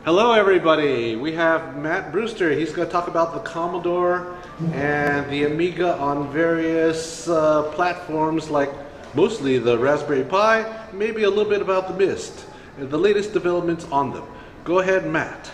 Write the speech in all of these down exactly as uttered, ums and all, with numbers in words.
Hello everybody, we have Matt Brewster. He's going to talk about the Commodore and the Amiga on various uh, platforms, like mostly the Raspberry Pi, maybe a little bit about the MIST, and the latest developments on them. Go ahead, Matt.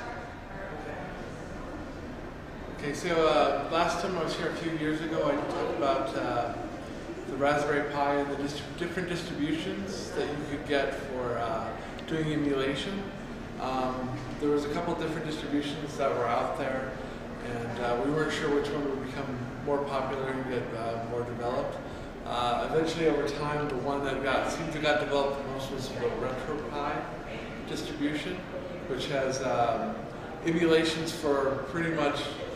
Okay, so uh, last time I was here a few years ago, I talked about uh, the Raspberry Pi and the dist different distributions that you could get for uh, doing emulation. Um, there was a couple different distributions that were out there, and uh, we weren't sure which one would become more popular and get uh, more developed. Uh, eventually, over time, the one that got seemed to got developed the most was the RetroPie distribution, which has um, emulations for pretty much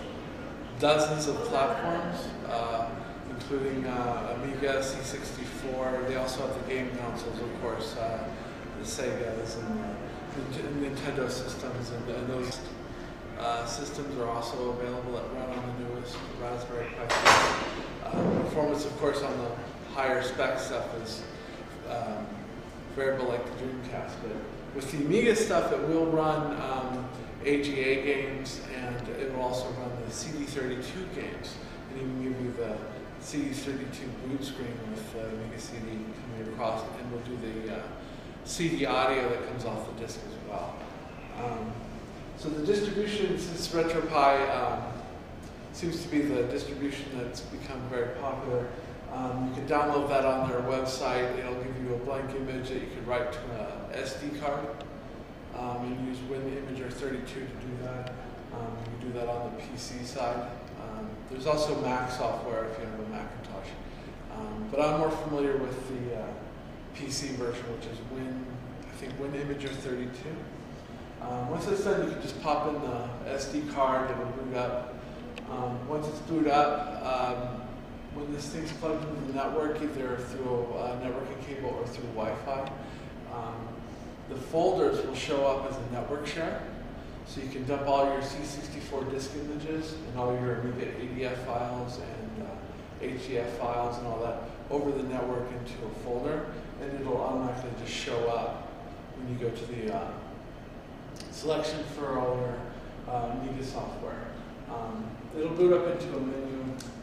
dozens of platforms, uh, including uh, Amiga, C sixty-four. They also have the game consoles, of course, uh, the Segas and uh, Nintendo systems, and, and those uh, systems are also available that run on the newest Raspberry Pi. Uh, performance, of course, on the higher spec stuff is um, variable like the Dreamcast, but with the Amiga stuff, it will run um, A G A games, and it will also run the C D thirty-two games, and even give you the C D thirty-two boot screen with the Amiga C D coming across, and we'll do the uh, C D audio that comes off the disc as well. Um, so the distribution, since RetroPie um, seems to be the distribution that's become very popular, um, you can download that on their website. It'll give you a blank image that you can write to an S D card, um, and use WinImager thirty-two to do that. Um, you can do that on the P C side. Um, there's also Mac software if you have a Macintosh, um, but I'm more familiar with the uh, P C version, which is Win, I think WinImager thirty-two. Um, once it's done, you can just pop in the S D card, it will boot up. Um, once it's booted up, um, when this thing's plugged into the network, either through a networking cable or through Wi-Fi, um, the folders will show up as a network share. So you can dump all your C sixty-four disk images and all your Amiga A D F files and uh, H D F files and all that over the network into a folder, and it'll automatically just show up when you go to the uh, selection for all your uh, Amiga software. Um, it'll boot up into a menu.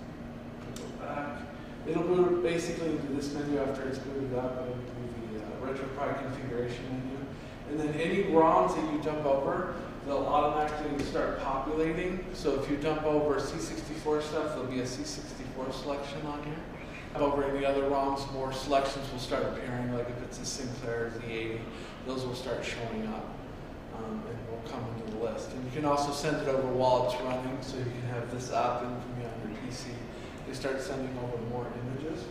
Go back. It'll boot basically into this menu after it's booted up. It'll be the uh, RetroPie configuration menu, and then any ROMs that you dump over, they'll automatically start populating. So if you dump over C sixty-four stuff, there'll be a C sixty-four selection on here. Over any other ROMs, more selections will start appearing, like if it's a Sinclair Z eighty, those will start showing up um, and will come into the list. And you can also send it over while it's running, so you can have this app and can be on your P C. They start sending over more images.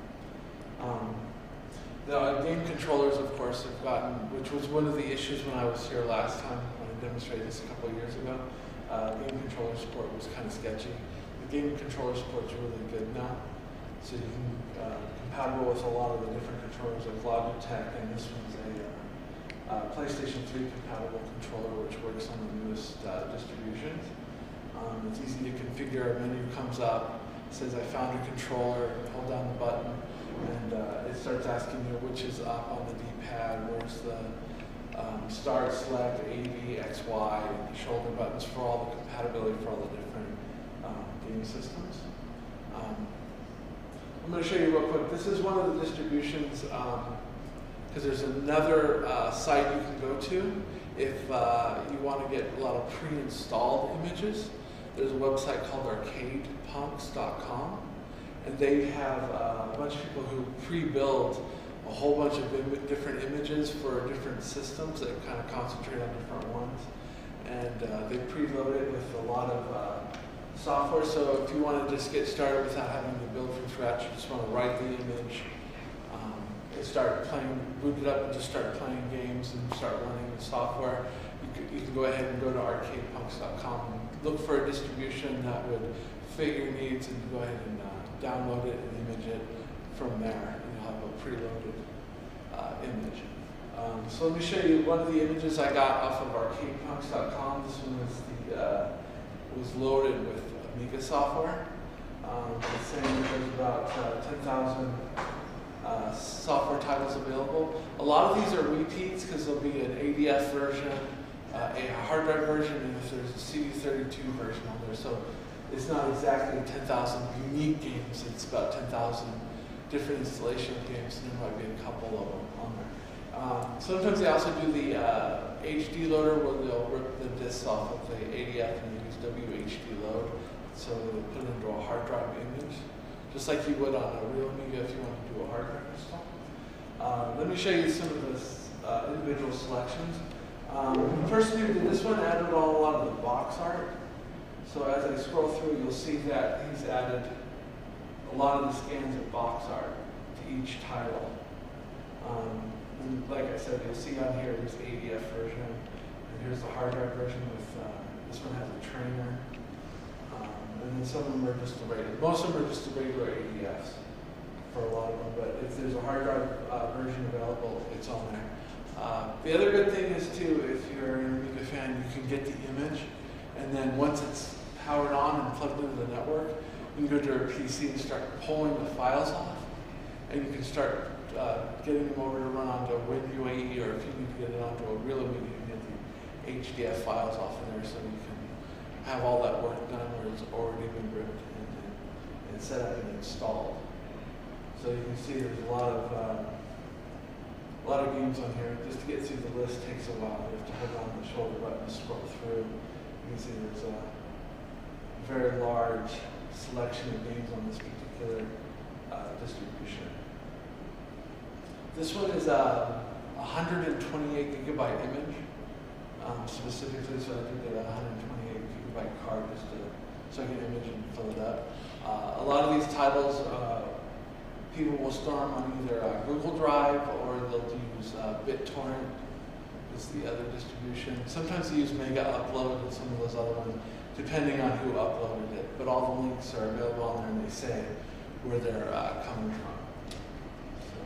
Um, the game controllers, of course, have gotten, which was one of the issues when I was here last time, when I demonstrated this a couple of years ago. Uh, game controller support was kind of sketchy. The game controller support is really good now. So you can uh, compatible with a lot of the different controllers like Logitech, and this one's a uh, uh, PlayStation three compatible controller, which works on the newest uh, distributions. Um, it's easy to configure. A menu comes up, says I found a controller, hold down the button, and uh, it starts asking you which is up on the D-pad, where's the um, start, select, A B, X, Y, and shoulder buttons for all the compatibility for all the different um, game systems. Um, I'm going to show you real quick. This is one of the distributions, because um, there's another uh, site you can go to if uh, you want to get a lot of pre-installed images. There's a website called arcade punks dot com, and they have uh, a bunch of people who pre-build a whole bunch of im different images for different systems that kind of concentrate on different ones. And uh, they preload it with a lot of uh, software, so if you want to just get started without having to build from scratch, you just want to write the image, um, and start playing, boot it up and just start playing games and start running the software, you can, you can go ahead and go to arcade punks dot com and look for a distribution that would fit your needs, and go ahead and uh, download it and image it from there, and you'll have a preloaded uh, image. Um, so let me show you one of the images I got off of arcade punks dot com. This one was the uh, was loaded with Amiga software. Um, it's saying there's about uh, ten thousand uh, software titles available. A lot of these are repeats because there'll be an A D F version, uh, a hard drive version, and if there's a C D thirty-two version on there. So it's not exactly ten thousand unique games. It's about ten thousand different installation of games, and there might be a couple of them on there. Um, sometimes they also do the uh, H D loader, where they'll rip the discs off of the A D F and they use W H D load. So they put it into a hard drive image, just like you would on a real Amiga if you want to do a hard drive install. Uh, let me show you some of the uh, individual selections. Um, the person who did this one added on a lot of the box art. So as I scroll through, you'll see that he's added a lot of the scans of box art to each title. Um, and like I said, you'll see on here there's A D F version, and here's the hard drive version with, uh, this one has a trainer. Um, and then some of them are just the regular, most of them are just the regular A D Fs for a lot of them, but if there's a hard drive uh, version available, it's on there. Uh, the other good thing is too, if you're an Amiga fan, you can get the image, and then once it's powered on and plugged into the network, you can go to your P C and start pulling the files off, and you can start uh, getting them over to run onto a WinUAE, or if you need to get it onto a real Amiga, you can get the H D F files off in there, so you can have all that work done where it's already been ripped and, and, and set up and installed. So you can see there's a lot of uh, a lot of games on here. Just to get through the list takes a while. You have to hold on the shoulder button to scroll through. You can see there's a very large selection of games on this particular uh, distribution. This one is a one hundred twenty-eight gigabyte image, um, specifically, so I did get a one hundred twenty-eight gigabyte card just to, so I can image and fill it up. Uh, a lot of these titles, uh, people will store them on either uh, Google Drive or they'll use uh, BitTorrent is the other distribution. Sometimes they use Mega Upload and some of those other ones, depending on who uploaded it. But all the links are available on there, and they say where they're uh, coming from. So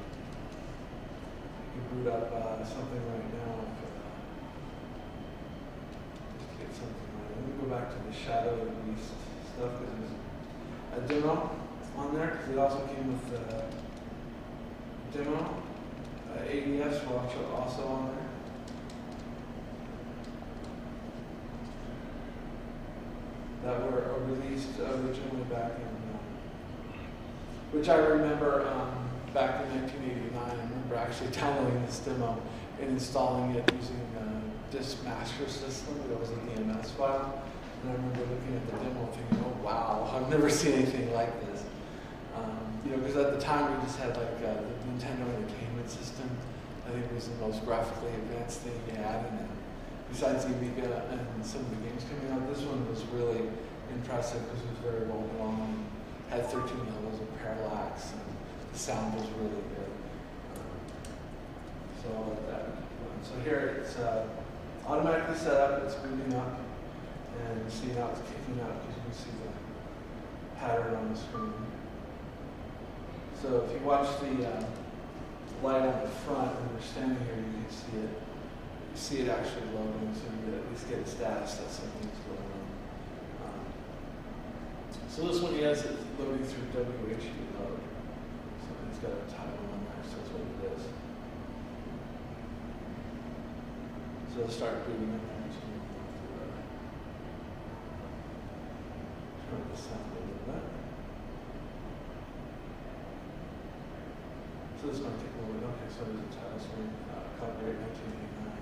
you can boot up uh, something right now. If, uh, just to get something right. Let me go back to the Shadow of the Beast stuff, because there's a demo on there, because it also came with the demo. Uh, A D Fs were also on there. That were released originally back in, uh, which I remember um, back in nineteen eighty-nine. I remember actually downloading this demo and installing it using a disk master system. It was a D M S file. And I remember looking at the demo thinking, oh wow, I've never seen anything like this. Um, you know, because at the time we just had like uh, the Nintendo Entertainment System. I think it was the most graphically advanced thing you had. And then besides the Amiga and some of the games coming out, this one was really impressive because it was very well done. Had thirteen levels of parallax, and the sound was really good. Um, so I like that. So here it's uh, automatically set up, it's booting up, and you see now it's kicking up because you can see the pattern on the screen. So if you watch the uh, light on the front when you're standing here, you can see it. You see it actually loading, so you at least get a status that something's going on. Um, so this one he has it loading through W H D load. So it's got a title on there, so that's what it is. So it'll start booting up here. Turn this up a little bit. So this might take a little bit. Okay, so there's a title screen. Uh, copyright nineteen eighty-nine.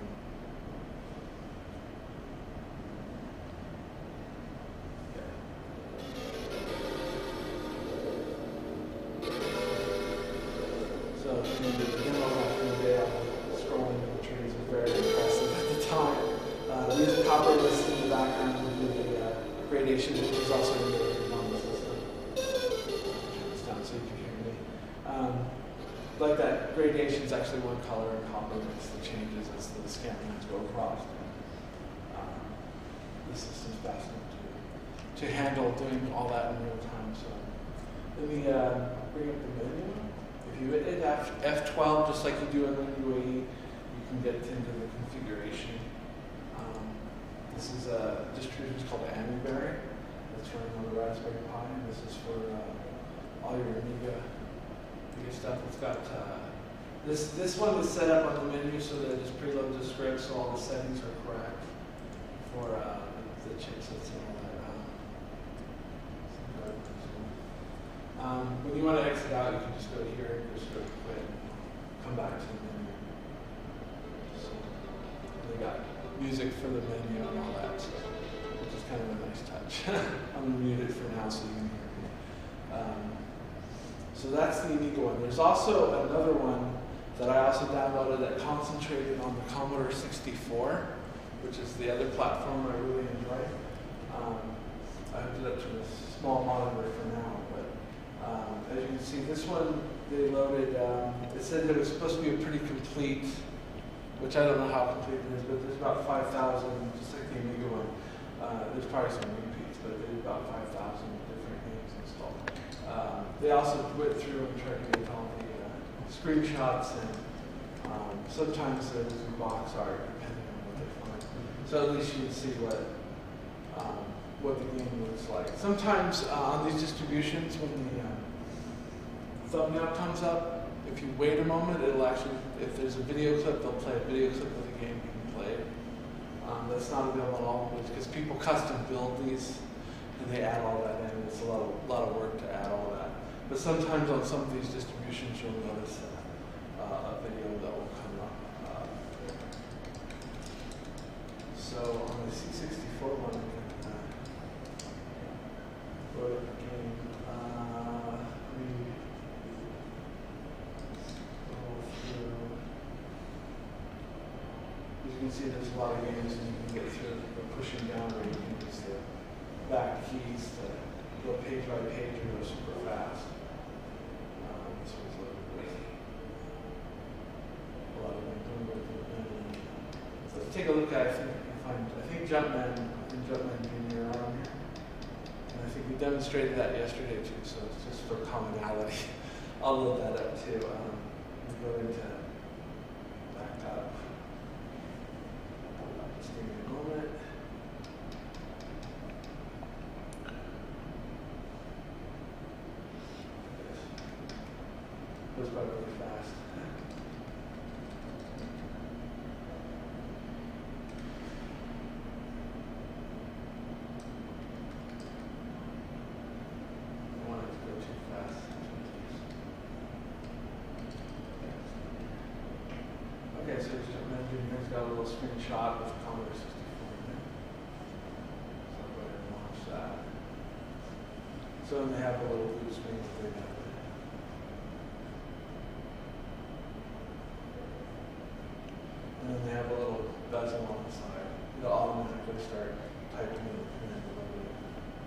So the demo back in the day, scrolling the trees was very impressive at the time. Uh, these copper lists in the background would be the uh, gradation, which is also in the on the system. Turn this down so you can hear me. Um, like that, gradation is actually one color, and copper makes the changes as the scan lines go across. Um, the system's fast enough to, to handle doing all that in real time. So let me uh, bring up the menu. If you hit F twelve, just like you do in WinUAE, you can get into the configuration. Um, this is a distribution called Amiga that's running on the Raspberry Pi, and this is for uh, all your Amiga, Amiga stuff. It's got uh, this. This one is set up on the menu so that it just preloads the script, so all the settings are correct. chase it and all that. Um, um, when you want to exit out, you can just go here and just go quit. Come back to the menu. So they got music for the menu and all that, so, which is kind of a nice touch. I'm going to mute it for now so you can hear me. Um, so that's the Amiga one. There's also another one that I also downloaded that concentrated on the Commodore sixty-four, which is the other platform I really enjoy. Um, I hooked it up to a small monitor for now, but um, as you can see, this one they loaded, um, it said that it was supposed to be a pretty complete, which I don't know how complete it is, but there's about five thousand, just like the Amiga one. Uh, there's probably some repeats, but there's about five thousand different games installed. Um, they also went through and tried to get all the uh, screenshots, and um, sometimes there's a box art depending on what they find. So at least you can see what um, what the game looks like. Sometimes uh, on these distributions, when the uh, thumbnail comes up, if you wait a moment, it'll actually, if there's a video clip, they'll play a video clip of the game being played. Um, that's not available at all because people custom build these and they add all that in. It's a lot of, lot of work to add all that. But sometimes on some of these distributions, you'll notice uh, uh, a video that will come up. Uh, so on the C sixty-four one, I can uh, load up the game. Uh, let me scroll through. As you can see, there's a lot of games, and you can get through the pushing down, or you can use the back keys to go page by page and go super fast. This one's loaded with a lot of them. So let's take a look at, I think, you find, I think Jumpman and Jumpman Junior are on here. And I think we demonstrated that yesterday too, so it's just for commonality. I'll load that up too. Um, we'll go into back up. Just give me a moment. Goes by really fast. I don't want it to go too fast. Okay, so just imagine here's got a little screenshot of Commodore sixty-four in there. So I'll go ahead and launch that. So then they have a little blue screen that they have. And then they have a little bezel on the side. It'll automatically start typing in the command below it.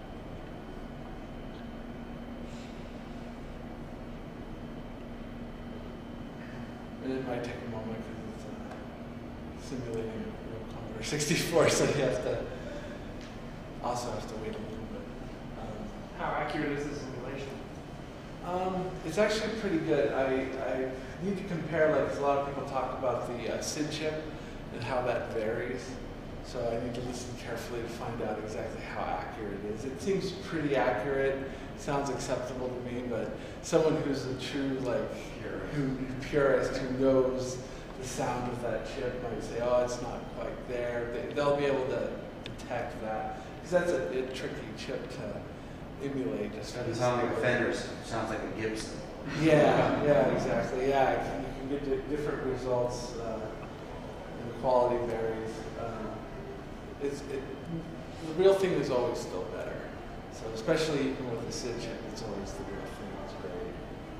And it might take a moment because it's uh, simulating a real Commodore sixty-four, so you have to also have to wait a little bit. Um, How accurate is this simulation? Um, it's actually pretty good. I, I need to compare, like, 'cause a lot of people talk about the uh, S I D chip and how that varies. So I need to listen carefully to find out exactly how accurate it is. It seems pretty accurate. It sounds acceptable to me, but someone who's a true, like, who, purist who knows the sound of that chip might say, oh, it's not quite there. They, they'll be able to detect that. Because that's a, a tricky chip to emulate. Just Doesn't sound like a Fender, sounds like a Gibson. Yeah, yeah, exactly. Yeah, you can get di different results, uh, and the quality varies. Um, it's, it, the real thing is always still better. So especially even with the S I D chip, it's always the real thing. It's great.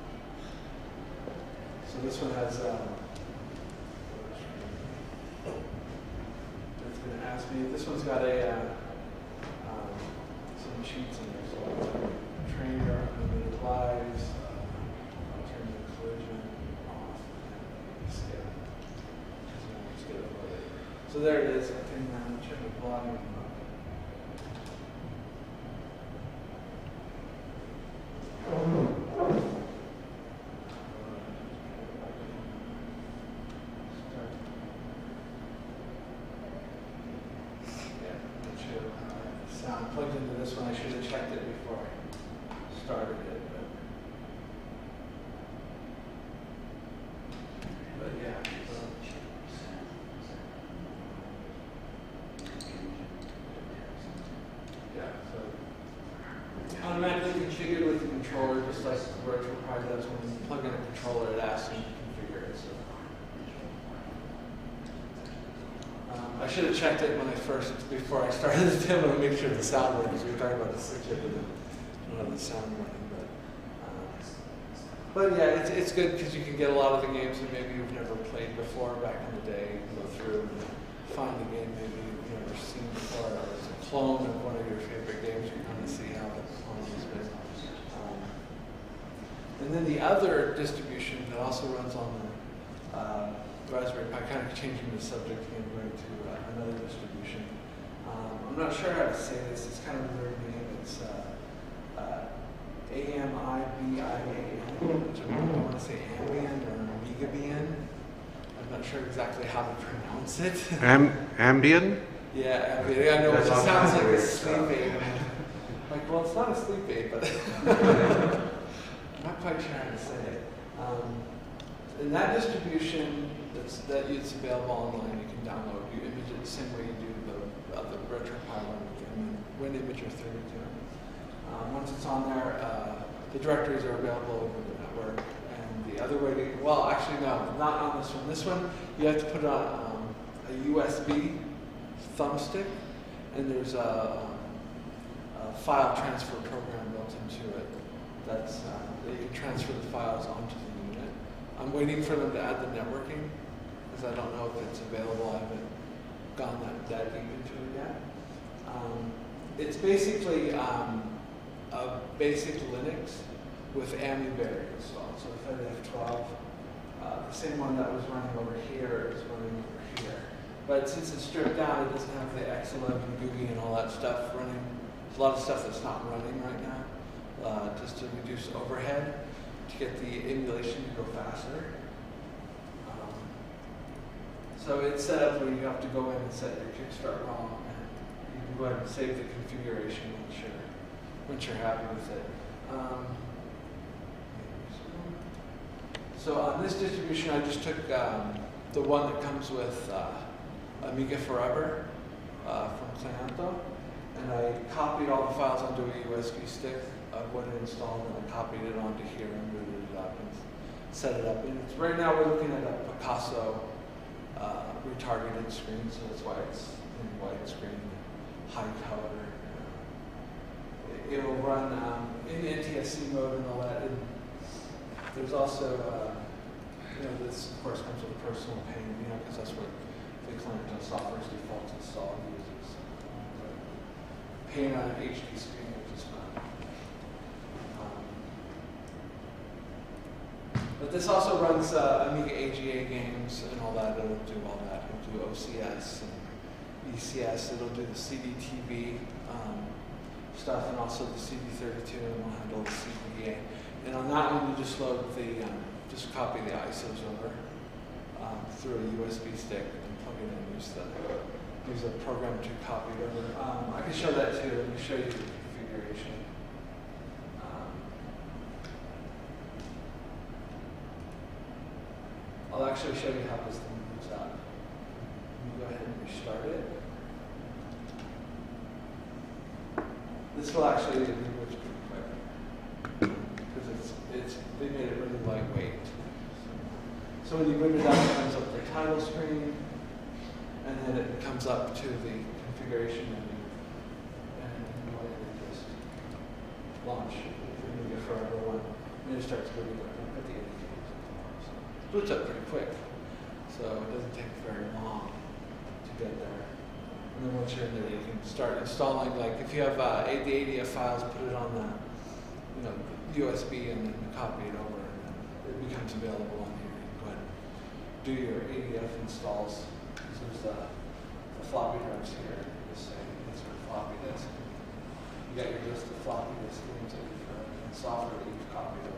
So this one has, um, it's going to ask me, this one's got a, uh, um, some cheats in there. So train your unlimited lives, uh, turn the collision off, and skip. Skip it. So there it is. I can um, check the volume. Sound plugged into this one. I should have checked it before I started it, but, but yeah. So. just like Virtual Pi does when you plug in a controller, it asks you to configure it. So. Um, I should have checked it when I first, before I started the demo, to make sure the sound worked, because we were talking about the switch it and I don't have the sound running. But, um, but yeah, it's, it's good because you can get a lot of the games that maybe you've never played before back in the day, go through and find a game maybe you've never seen before, or it's a clone of one of your favorite games, you kind of see how the clone has been. Um, and then the other distribution that also runs on the uh, Raspberry Pi, kind of changing the subject again, going to uh, another distribution. Um, I'm not sure how to say this, it's kind of a weird name. It's uh, uh, A M I B I A N, which I don't want to say Ambien or Amiga-bian. I'm not sure exactly how to pronounce it. Am Ambien? Yeah, Ambien. I know it just sounds like a sleep aid. Like, well, it's not a sleep aid, but I'm not quite sure how to say it. Um, in that distribution, that's, that is available online. You can download. You image it the same way you do the uh, the Retro Pi one with WinImager thirty-two. Um, once it's on there, uh, the directories are available over the network. And the other way to, well, actually no, not on this one. This one, you have to put on um, a U S B thumbstick, and there's a, a file transfer program built into it. That's uh, that you can transfer the files onto the unit. I'm waiting for them to add the networking, because I don't know if it's available. I haven't gone that, that deep into it yet. Um, it's basically um, a basic Linux with Amiga installed. So if I F twelve, uh, the same one that was running over here is running over here. But since it's stripped down, it doesn't have the X eleven G U I and all that stuff running. There's a lot of stuff that's not running right now, uh, just to reduce overhead, to get the emulation to go faster. Um, so it's set up where you have to go in and set your kickstart ROM, and you can go ahead and save the configuration once you're, once you're happy with it. Um, so on this distribution, I just took um, the one that comes with uh, Amiga Forever uh, from Cleanto, and I copied all the files onto a U S B stick of what it installed, and I copied it onto here and booted it up and set it up. And it's, right now we're looking at a Picasso uh, retargeted screen, so that's why it's in widescreen, high color. It, it'll run um, in N T S C mode and all that. And there's also, uh, you know, this of course comes with a personal pane, you know, because that's what the Cleanto software's default install uses. Pane on an H D screen, which is fun. But this also runs uh, Amiga A G A games and all that. It'll do all that. It'll do O C S and E C S. It'll do the C D T V um, stuff and also the C D thirty-two, and we'll handle the C D A. And on that one, you just load the, um, just copy the I S Os over um, through a U S B stick and plug it in. Use the use a program to copy it over. Um, I can show that too. Let me show you the configuration. I'll actually show you how this thing moves out. Let me go ahead and restart it. This will actually be pretty quick because it's it's they made it really lightweight. So when you boot it up, it comes up the title screen, and then it comes up to the configuration menu, and you go ahead and just launch the Amiga Forever one, and it starts booting up at the end. Boots up pretty quick, so it doesn't take very long to get there. And then once you're in there, you can start installing. Like if you have uh, the A D F files, put it on the, you know, U S B, and then copy it over, and then it becomes available on here. You can go ahead and do your A D F installs. So there's the, the floppy drives here. Just say insert floppy disk. You got your list of floppy disk games and software that you've copied over.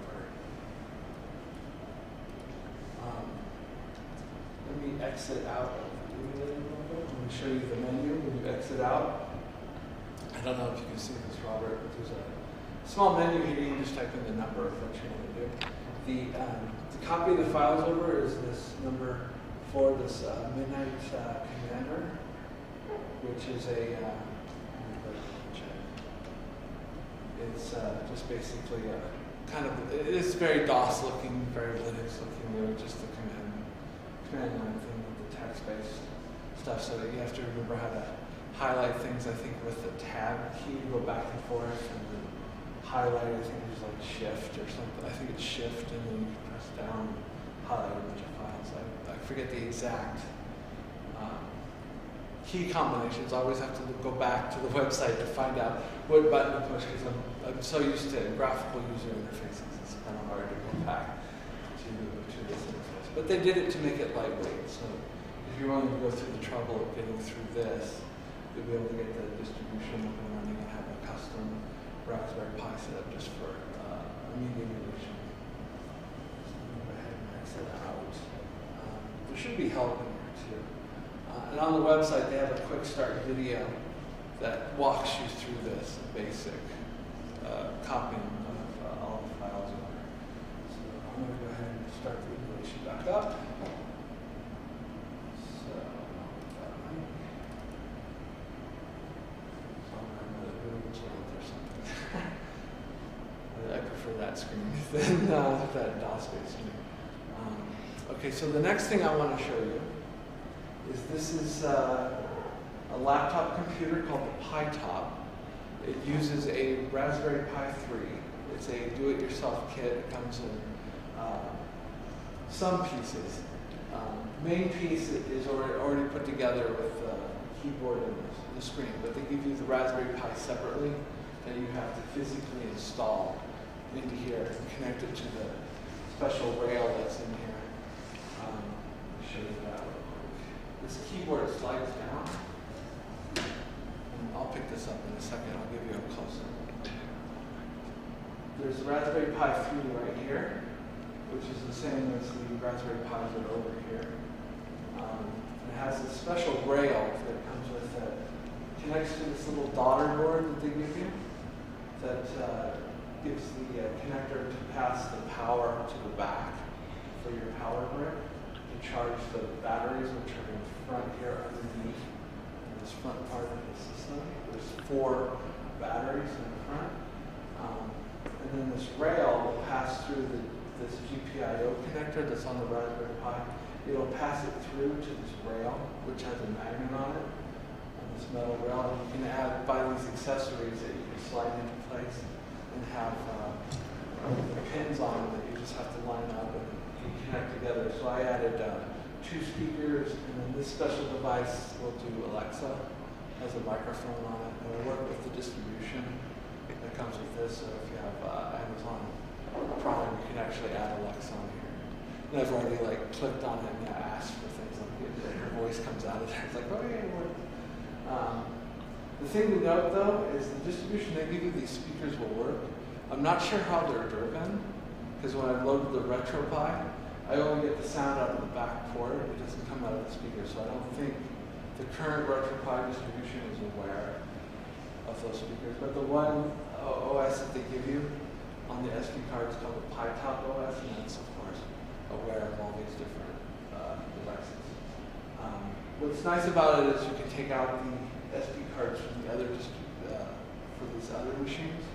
Um, let me exit out of the emulator a little bit. Let me show you the menu when you exit out. I don't know if you can see this, Robert, but there's a small menu here. You can just type in the number of what you want to do. The, um, to copy the files over is this number for this uh, Midnight uh, Commander, which is a, uh, it's uh, just basically a kind of, it's very DOS looking, very Linux looking, really just the command, command line thing with the text-based stuff, so that you have to remember how to highlight things, I think, with the tab key, go back and forth, and then highlight, I think there's like shift or something, I think it's shift, and then you can press down, highlight a bunch of files. I, I forget the exact um, key combinations. I always have to go back to the website to find out what button to push, because I'm, I'm so used to graphical user interfaces, it's kind of hard to go back to, to this interface. But they did it to make it lightweight, so if you're willing to go through the trouble of getting through this, you'll be able to get the distribution up and running and have a custom Raspberry Pi set up just for uh, Amiga emulation. So I'm going to go ahead and max it out. Um, there should be help in here too. Uh, and on the website, they have a quick start video that walks you through this basic uh, copying of uh, all the files in there. So I'm going to go ahead and start the emulation back up. So, um, so I'm going to do it or something. I prefer that screen than uh, that DOS-based screen. Um, okay, so the next thing I want to show you is this is uh, a laptop computer called the Pi Top. It uses a Raspberry Pi three. It's a do-it-yourself kit. It comes in uh, some pieces. Um, main piece is already, already put together with the keyboard and the, the screen, but they give you the Raspberry Pi separately that you have to physically install into here and connect it to the special rail that's in here. Um, let me show you that real quick. This keyboard slides down. I'll pick this up in a second. I'll give you a close-up. There's the Raspberry Pi three right here, which is the same as the Raspberry Pis that are over here. Um, it has a special rail that comes with it. It connects to this little daughter board that they give you that uh, gives the uh, connector to pass the power to the back for your power brick to charge the batteries, which are in front here underneath this front part of the system. There's four batteries in the front. Um, and then this rail will pass through the, this G P I O connector that's on the Raspberry Pi. It'll pass it through to this rail, which has a magnet on it, on this metal rail. And you can add, buy these accessories that you can slide into place and have uh, the pins on them that you just have to line up and you connect together. So I added uh, two speakers, and then this special device will do Alexa, has a microphone on it, and will work with the distribution that comes with this. So if you have uh, Amazon Prime, you can actually add Alexa on here. And I've already like clicked on it and asked for things like it, and her voice comes out of there. It's like, oh yeah, it worked. Um, the thing to note though is the distribution they give you, these speakers will work. I'm not sure how they're driven, because when I loaded the RetroPie, I only get the sound out of the back port. It doesn't come out of the speaker, so I don't think the current RetroPie distribution is aware of those speakers. But the one O S that they give you on the S D card is called the Pi Top O S, and that's, of course, aware of all these different uh, devices. Um, what's nice about it is you can take out the S D cards from the other uh, for these other machines.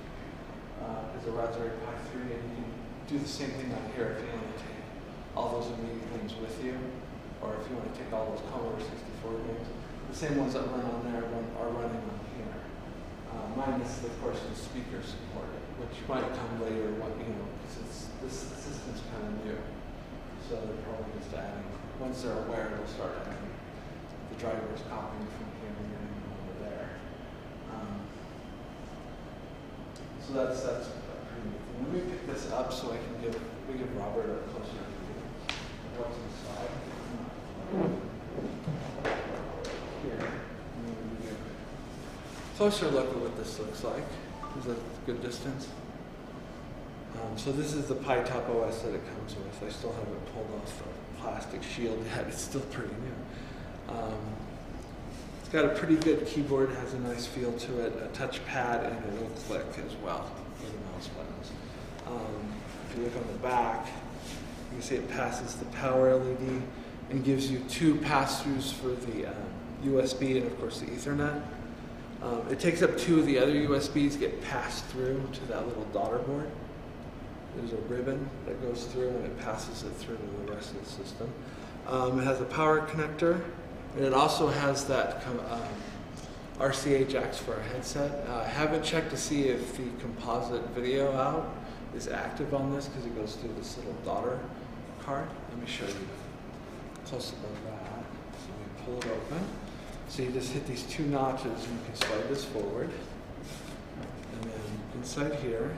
Uh, there's a Raspberry Pi three, and you can do the same thing on here if you want to take all those Amiga games with you, or if you want to take all those Commodore sixty-four games. The same ones that run on there run, are running on here. Uh, minus, of course, the speaker support, which might come later, what, you know, because this system's kind of new. So they're probably just adding, once they're aware, they'll start adding the drivers copying from here and getting over there. Um, so that's that's a pretty neat thing. Let me pick this up so I can give we give Robert a closer view of what's inside. Here, closer look at what this looks like. Is that a good distance? Um, so this is the Pi Top O S that it comes with. I still haven't pulled off the plastic shield yet. It's still pretty new. Um, it's got a pretty good keyboard. It has a nice feel to it. A touch pad, and it'll click as well with the mouse buttons. Um, if you look on the back, you can see it passes the power L E D and gives you two pass-throughs for the um, U S B and, of course, the Ethernet. Um, it takes up two of the other U S Bs, get passed through to that little daughter board. There's a ribbon that goes through and it passes it through to the rest of the system. Um, it has a power connector, and it also has that um, R C A jacks for a headset. Uh, I haven't checked to see if the composite video out is active on this because it goes through this little daughter card. Let me show you close up of that. So we pull it open. So you just hit these two notches and you can slide this forward. And then inside here,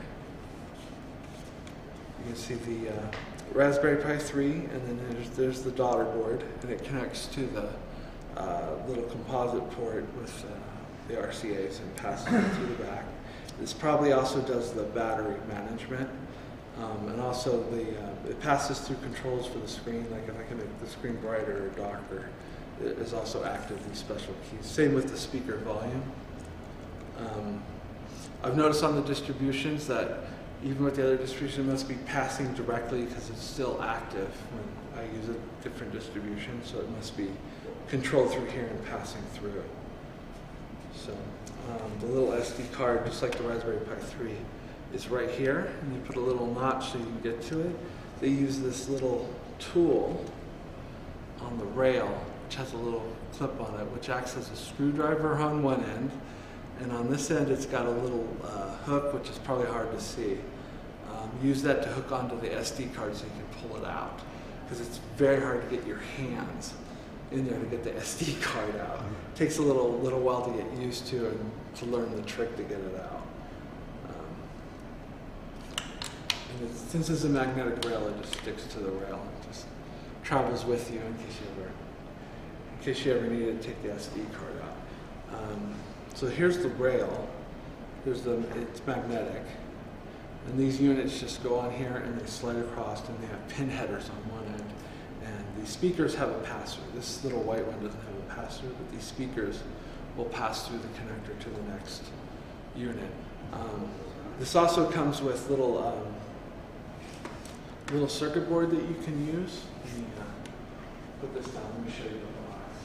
you can see the uh, Raspberry Pi three, and then there's, there's the daughter board, and it connects to the uh, little composite port with uh, the R C As and passes it through the back. This probably also does the battery management, um, and also the uh, it passes through controls for the screen, like if I can make the screen brighter or darker, it is also active, these special keys. Same with the speaker volume. Um, I've noticed on the distributions that even with the other distribution, it must be passing directly because it's still active when I use a different distribution, so it must be controlled through here and passing through. So um, the little S D card, just like the Raspberry Pi three, is right here, and you put a little notch so you can get to it. They use this little tool on the rail, which has a little clip on it, which acts as a screwdriver on one end, and on this end it's got a little uh, hook, which is probably hard to see. Um, use that to hook onto the S D card so you can pull it out, because it's very hard to get your hands in there to get the S D card out. It takes a little little while to get used to and to learn the trick to get it out. Um, and it's, since it's a magnetic rail, it just sticks to the rail. It just travels with you in case you ever, in case you ever need it, take the S D card out. Um, so here's the rail. There's the, it's magnetic. And these units just go on here and they slide across, and they have pin headers on one end. And the speakers have a pass-through. This little white one doesn't have a pass-through, but these speakers will pass through the connector to the next unit. Um, this also comes with little um, little circuit board that you can use. Let me uh, put this down. Let me show you the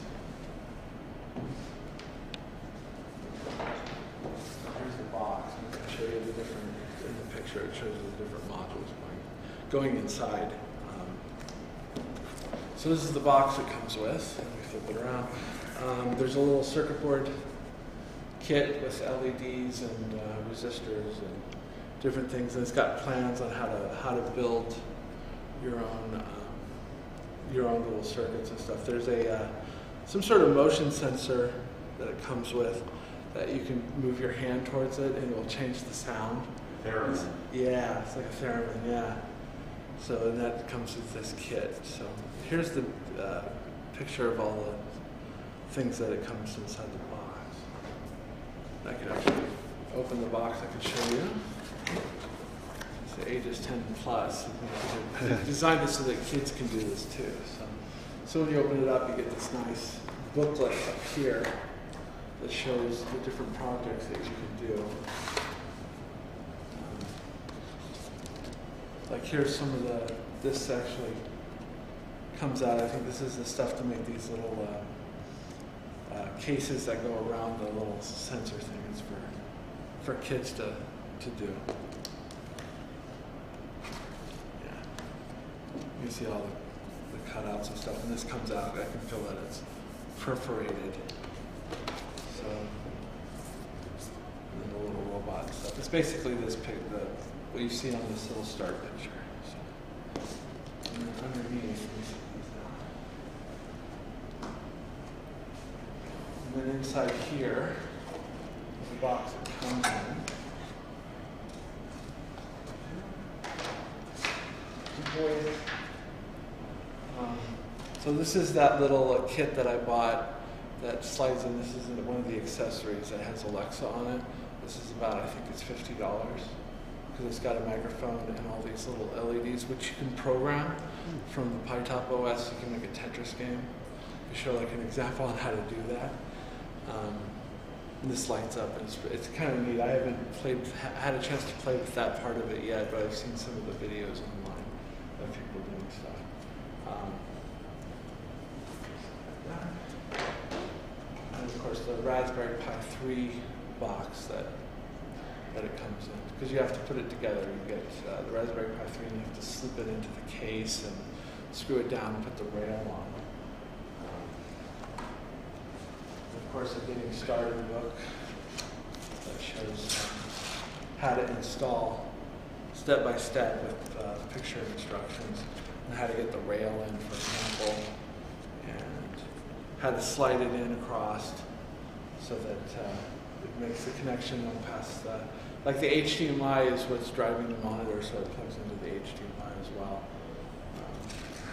box. Here's the box. I'm going to show you the different. In the picture, it shows the different modules going, going inside. Um, so this is the box it comes with. Let me flip it around. Um, there's a little circuit board kit with L E Ds and uh, resistors and different things. And it's got plans on how to how to build your own um, your own little circuits and stuff. There's a uh, some sort of motion sensor that it comes with that you can move your hand towards it and it will change the sound. Theremin. Yeah, it's like a theremin, yeah. So and that comes with this kit. So here's the uh, picture of all the things that it comes inside the box. I can actually open the box, I can show you. It's ages ten plus. They designed it so that kids can do this too. So, so when you open it up, you get this nice booklet up here that shows the different projects that you can do. Like here's some of the, this actually comes out, I think this is the stuff to make these little uh, uh, cases that go around the little sensor things for, for kids to, to do. Yeah. You see all the, the cutouts and stuff, and this comes out, I can feel that it's perforated. So, and then the little robot and stuff. It's basically this pic, the, what you see on this little start picture. So, and then underneath, let me see these now. And then inside here, the box it comes in. Um, so this is that little uh, kit that I bought that slides in. This is one of the accessories that has Alexa on it. This is about, I think it's fifty dollars. Because it's got a microphone and all these little L E Ds, which you can program from the PyTop O S. You can make a Tetris game. To show like an example on how to do that. Um, and this lights up, and it's, it's kind of neat. I haven't played, ha had a chance to play with that part of it yet, but I've seen some of the videos online of people doing stuff. Um, and of course, the Raspberry Pi three box that that it comes in, because you have to put it together. You get uh, the Raspberry Pi three and you have to slip it into the case and screw it down and put the rail on. Um, of course, a getting started book that shows um, how to install step by step with uh, picture instructions and how to get the rail in, for example, and how to slide it in across so that uh, it makes the connection go past the, like the H D M I is what's driving the monitor, so it plugs into the H D M I as well. Um,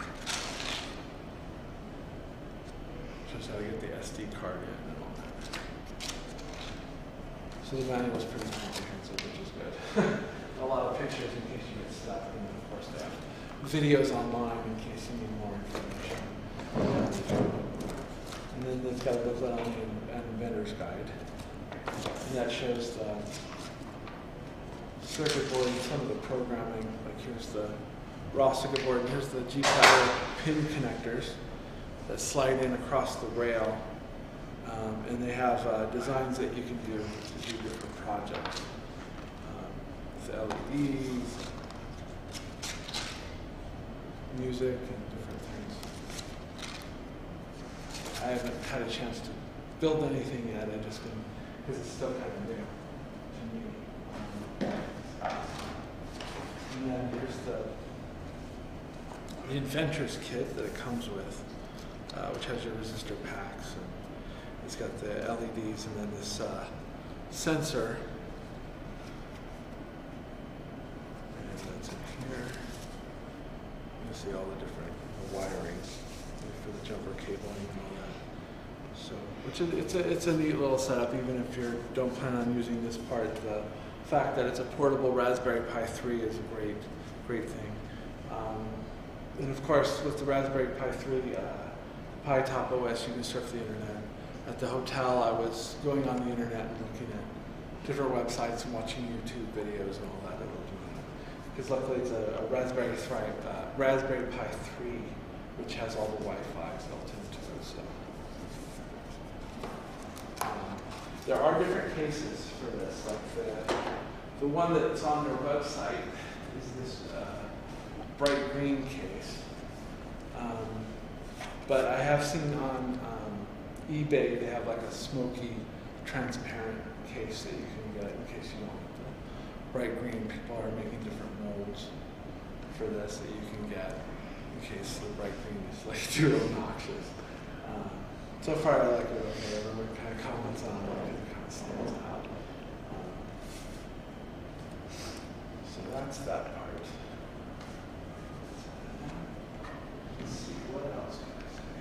shows how to get the S D card in and all that. So the manual is pretty comprehensive, which is good. A lot of pictures in case you get stuck, and then of course they have videos online in case you need more information. And then they've got a booklet on the inventor's guide. And that shows the circuit board and some of the programming. Like here's the raw circuit board, and here's the G power pin connectors that slide in across the rail. Um, and they have uh, designs that you can do to do different projects. Um, with L E Ds, music, and different things. I haven't had a chance to build anything yet. I just been, because it's still kind of new to me. Um, and then here's the, the inventor's kit that it comes with, uh, which has your resistor packs. And it's got the L E Ds and then this uh, sensor. And that's in here. You see all the different wiring for the jumper cabling and all that. So, which is, it's a it's a neat little setup, even if you don't plan on using this part. The fact that it's a portable Raspberry Pi three is a great great thing. Um, and of course, with the Raspberry Pi three, uh, Pi Top O S, you can surf the internet. At the hotel, I was going on the internet and looking at different websites and watching YouTube videos and all that. Because luckily it's a, a Raspberry Thrive, uh, Raspberry Pi three, which has all the Wi-Fi built into it. So um, there are different cases for this. Like the the one that's on their website is this uh, bright green case. Um, but I have seen on um, eBay, they have like a smoky, transparent case that you can get in case you don't want the bright green. People are making different molds for this that you can get in case the bright green is like too obnoxious. Um, so far I like it okay. Everyone kind of comments on it, it kind of stands out. Um, so that's that part. Let's see, what else can I say?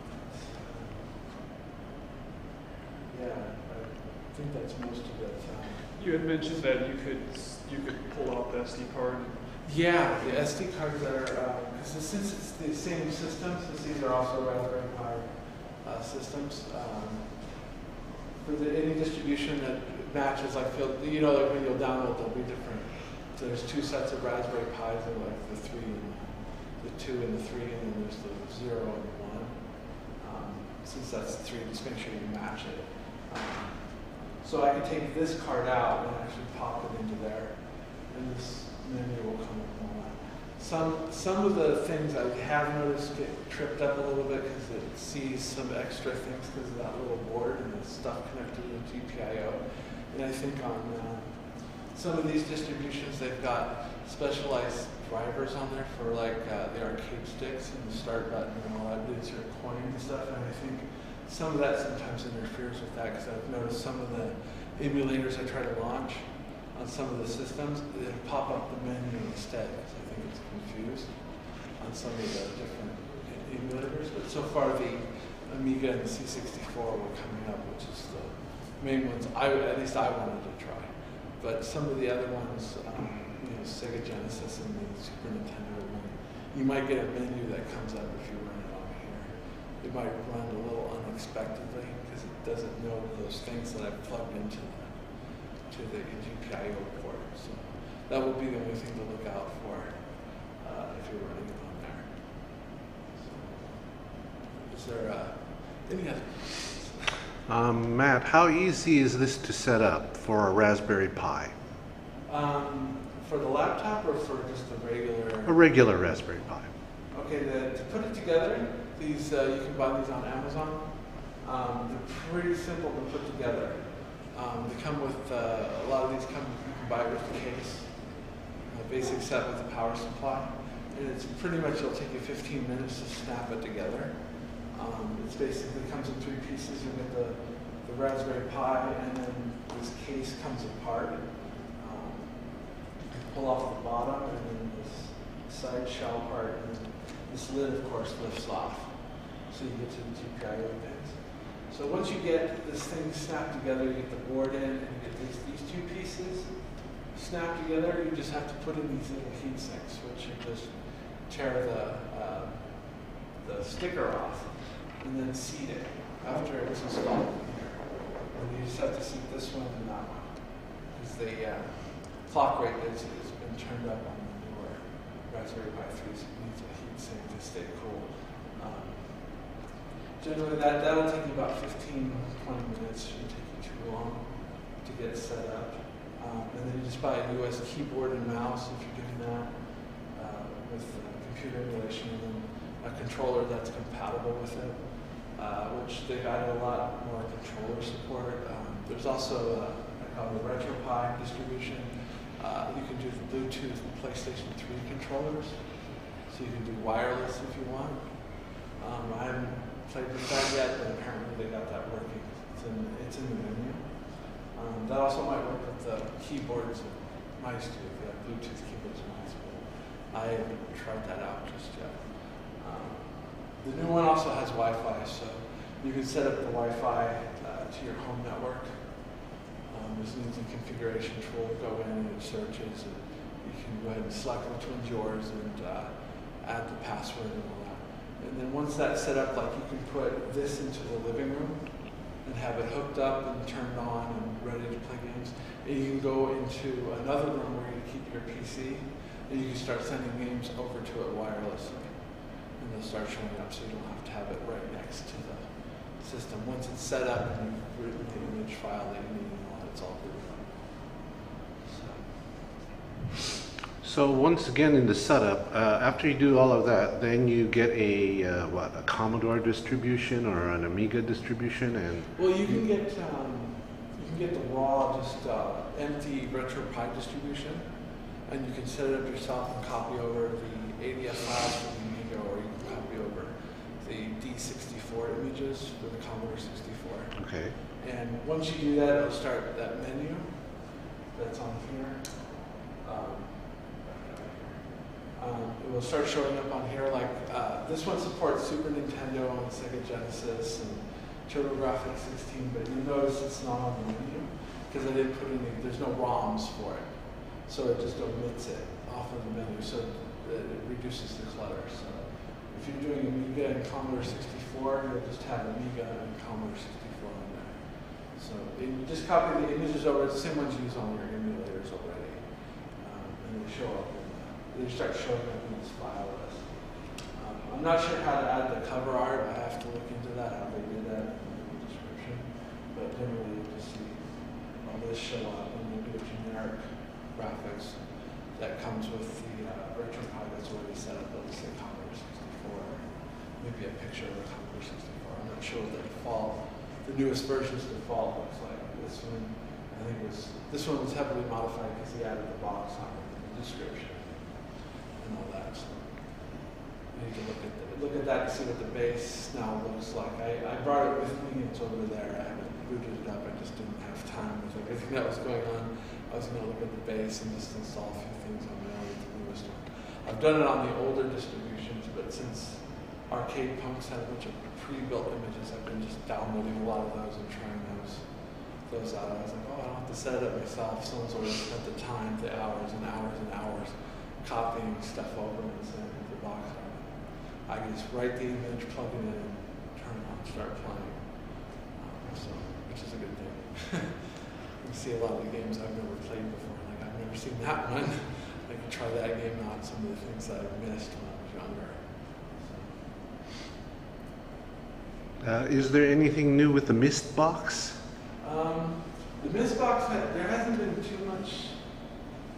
Yeah, I think that's most of it. Um, You had mentioned that you could you could pull out the S D card. yeah, the S D cards that are, because um, since it's the same systems, since these are also Raspberry Pi uh, systems, um, for the, any distribution that matches, like you know, like when you'll download, there'll be different. So there's two sets of Raspberry Pis, and like the three, and the two and the three, and then there's the zero and the one. Um, since that's the three, just make sure you match it. Um, So I can take this card out and actually pop it into there, and this menu will come up and all that. Some, some of the things I have noticed get tripped up a little bit because it sees some extra things because of that little board and the stuff connected to the G P I O. And I think on uh, some of these distributions, they've got specialized drivers on there for like uh, the arcade sticks and the start button and all that, insert coin and stuff. And I think some of that sometimes interferes with that because I've noticed some of the emulators I try to launch on some of the systems, they pop up the menu instead because I think it's confused on some of the different emulators. But so far the Amiga and the C sixty-four were coming up, which is the main ones I, at least I wanted to try. But some of the other ones, um, you know, Sega Genesis and the Super Nintendo one, you might get a menu that comes up if you run it on here. It might run a little unexpectedly because it doesn't know those things that I've plugged into the, to the G P I O port. So that would be the only thing to look out for uh, if you're running it on there. So, is there uh, any other questions? Um, Matt, how easy is this to set up for a Raspberry Pi? Um, for the laptop or for just a regular? A regular Raspberry Pi. Okay, the, to put it together, these uh, you can buy these on Amazon. Um, they're pretty simple to put together. Um, they come with, uh, a lot of these come, you can buy it with the case, a basic set with a power supply. And it's pretty much, it'll take you fifteen minutes to snap it together. Um, it's basically comes in three pieces. You get the, the Raspberry Pi, and then this case comes apart. Um, you can pull off the bottom, and then this side shell part, and then this lid, of course, lifts off. So you get to the G P I O pins. So once you get this thing snapped together, you get the board in, and you get these, these two pieces snapped together. You just have to put in these little heat sinks, which you just tear the, uh, the sticker off, and then seat it after it was installed in here. And you just have to seat this one and that one, because the uh, clock rate is, has been turned up on the newer Raspberry Pi three, so it needs a heat sink to stay cool. Um, generally, that, that'll take you about fifteen, twenty minutes. Shouldn't take you too long to get set up. Um, and then you just buy a U S keyboard and mouse if you're doing that, uh, with uh, computer emulation, and then a controller that's compatible with it, uh, which they've added a lot more controller support. Um, there's also a, I call it a RetroPie distribution. Uh, you can do the Bluetooth PlayStation three controllers, so you can do wireless if you want. Um, I haven't played with that yet, but apparently they got that working. It's in, it's in the menu. Um, that also might work with the keyboards and mice too, if you have Bluetooth keyboards and mice, but I haven't tried that out just yet. Um, the new one also has Wi-Fi, so you can set up the Wi-Fi uh, to your home network. Um, there's an easy configuration tool to go in and it searches, and you can go ahead and select which one's yours and uh, add the password and all that. And then once that's set up, like you can put this into the living room and have it hooked up and turned on and ready to play games. And you can go into another room where you keep your P C, and you can start sending games over to it wirelessly. And they'll start showing up, so you don't have to have it right next to the system. Once it's set up and you've written the image file that you need and all, it's all good. So. So once again in the setup, uh, after you do all of that, then you get a uh, what, a Commodore distribution or an Amiga distribution, and well, you can get um, you can get the raw, just uh, empty RetroPie distribution, and you can set it up yourself and copy over the A D F files from the Amiga, or you can copy over the D sixty-four images for the Commodore sixty-four. okay. And once you do that, it'll start that menu that's on here. Um, Um, it will start showing up on here, like uh, this one supports Super Nintendo and Sega Genesis and TurboGrafx sixteen, but you notice it's not on the menu because I didn't put any, there's no ROMs for it. So it just omits it off of the menu, so it, it reduces the clutter. So if you're doing Amiga and Commodore sixty-four, you'll just have Amiga and Commodore sixty-four on there. So you just copy the images over, it's the same ones you use on your emulators already, um, and they show up. They start showing up in this file list. Um, I'm not sure how to add the cover art. I have to look into that, how they did that in the description. But generally, you just see all this show up, and we'll do a generic graphics that comes with the uh, RetroPie that's already set up. It'll say Commodore sixty-four, maybe a picture of the Commodore sixty-four. I'm not sure what the default, the newest version's default looks like. This one, I think it was, this one was heavily modified because he added the box on it in the description. And all that, so you need to look at the, look at that to see what the base now looks like. I, I brought it with me, it's over there. I haven't booted it up. I just didn't have time with everything that was going on. I was going to look at the base and just install a few things on my own with the newest one. I've done it on the older distributions, but since Arcade Punks had a bunch of pre-built images, I've been just downloading a lot of those and trying those those out. I was like, oh, I don't have to set it up myself. Someone's already spent the time, the hours and hours and hours copying stuff over and sending it to the box. I can just write the image, plug it in, and turn it on, start playing. Um, so, which is a good thing. You see a lot of the games I've never played before. Like I've never seen that one. I can try that game out. Some of the things that I missed when I was younger. So. Uh, is there anything new with the Mist box? Um, the Mist box, there hasn't been too much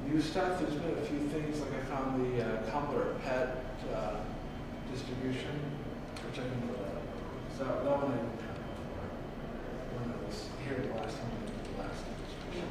new stuff. There's been a few things, like I found the uh, Commodore Pet uh, distribution, which I can put up. So that one I didn't have before. When I was here the last time I did the last distribution.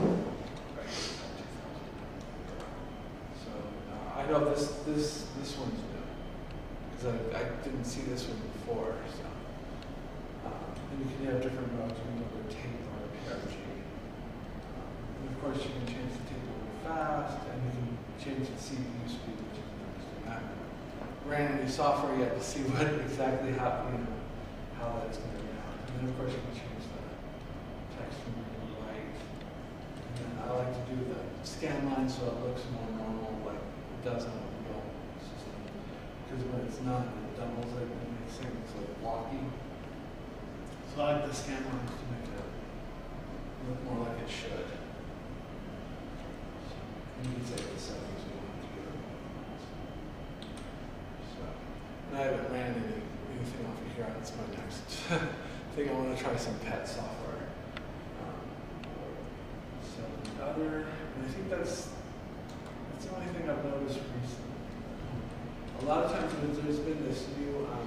So uh, I know this this this one's new because I, I didn't see this one before. So uh, and you can have different modes. You can go to tape or P R G. And of course, you can change the tape really fast, and you can change the C P U speed, which is interesting. I haven't ran any software yet to see what exactly how, you know, how that's going to be out. And then, of course, you can change the text from green to white. And then I like to do the scan line so it looks more normal, like it does on a real system. Because when it's not, it doubles it and makes things like blocky. So I like the scan lines to make it look more like it should. And you can say the settings you want to do. So, and I haven't ran any, anything off of here. That's my next thing. I want to try some pet software. Um, so the other, and I think that's that's the only thing I've noticed recently. A lot of times there's been this new um,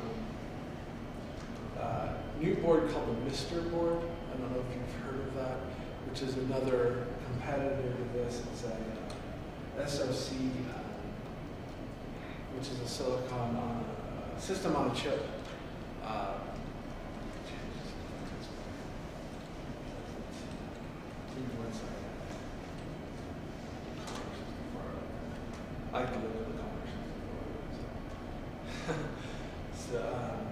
uh, new board called the Mister board. I don't know if you've heard of that, which is another competitor to this. It's a uh, S O C, um, which is a silicon on a, a system on a chip. Uh, I can look at the conversations. so, um,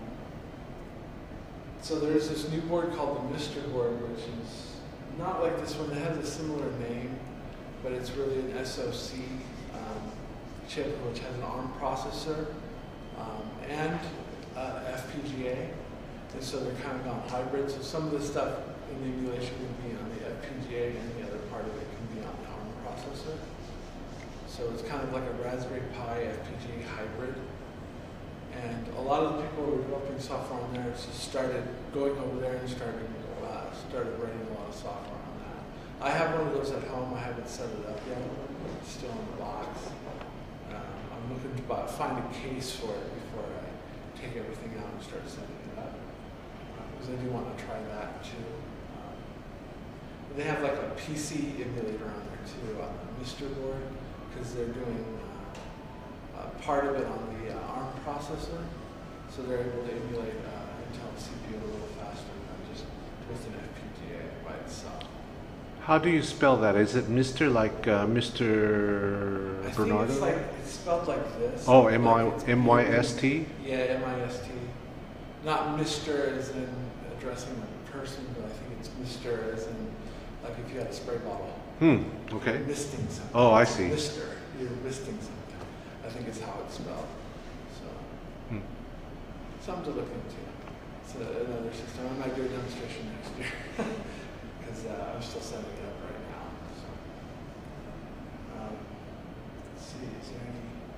so there's this new board called the Mister board, which is not like this one. It has a similar name, but it's really an S O C um, chip which has an ARM processor um, and uh, F P G A, and so they're kind of gone hybrid. So some of the stuff in the emulation can be on the F P G A, and the other part of it can be on the ARM processor. So it's kind of like a Raspberry Pi F P G A hybrid. And a lot of the people who are developing software on there just started going over there and started uh, started writing a lot of software on that. I have one of those at home. I haven't set it up yet. It's still in the box. Um, I'm looking to buy, find a case for it before I take everything out and start setting it up. Because uh, I do want to try that too. Um, they have like a P C emulator on there too on the Mister board, because they're doing uh, uh, part of it on the uh, ARM processor, so they're able to emulate uh, Intel C P U a little faster than just with an F P G A by itself. How do you spell that? Is it Mister like uh, Mister I Bernardo? think it's like it's spelled like this. Oh, like M I it's M Y S T? Yeah, M I S T. Not Mister as in addressing a person, but I think it's Mister as in like if you had a spray bottle. Hmm. Okay. You're misting something. Oh, I It's see. Mister. You're misting something. I think it's how it's spelled. So, Hmm. something to look into. It's a, another system. I might do a demonstration next year because uh, I'm still setting it up right now. So, um, let's see. Is there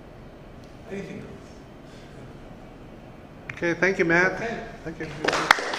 any anything else? Okay. Thank you, Matt. Okay. Thank you.